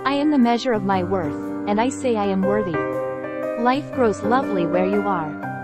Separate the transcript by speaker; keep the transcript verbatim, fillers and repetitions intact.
Speaker 1: I am the measure of my worth, and I say I am worthy. Life grows lovely where you are.